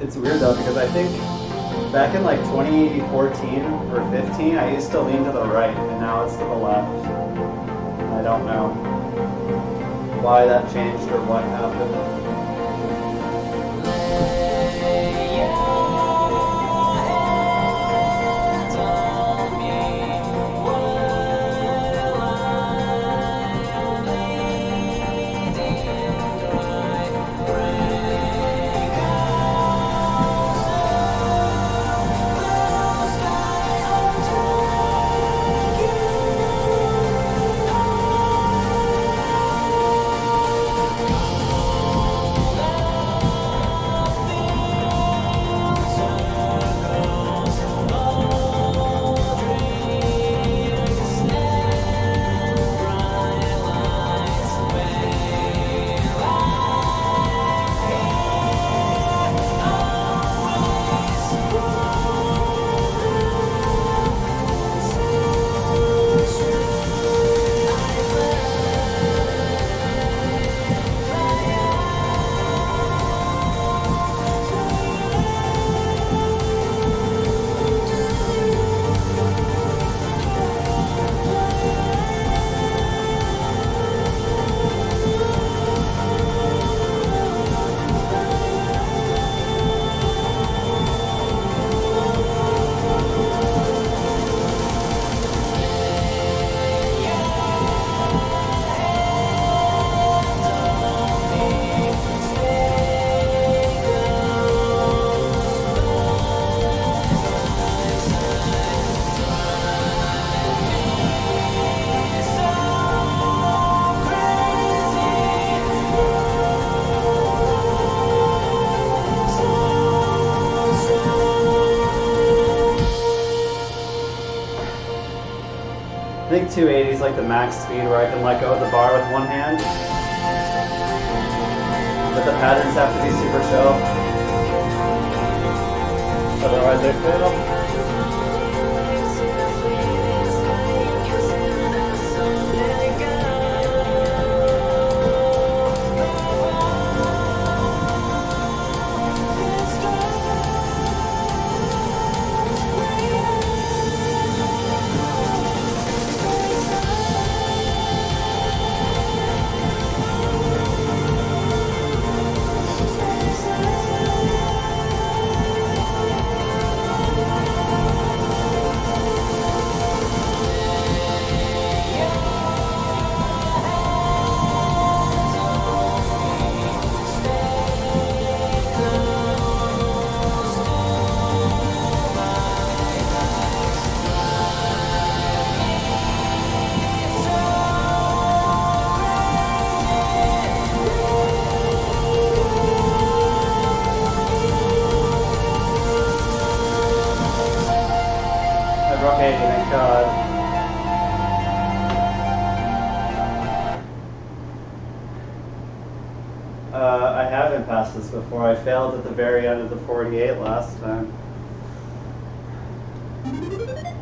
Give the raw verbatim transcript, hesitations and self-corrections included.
It's weird though, because I think back in like twenty fourteen or fifteen, I used to lean to the right, and now it's to the left. I don't know why that changed or what happened. I think two eighty is like the max speed where I can let go of the bar with one hand. But the patterns have to be super chill. Otherwise they fail. Okay, thank God. Uh, I haven't passed this before. I failed at the very end of the forty-eight last time.